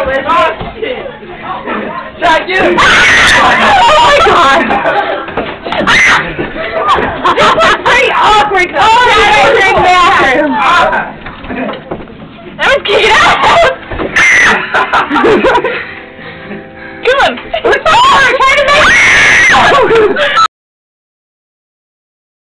Shaq, you! Oh my god! This was pretty awkward. Oh, that was in the bathroom. That was cute.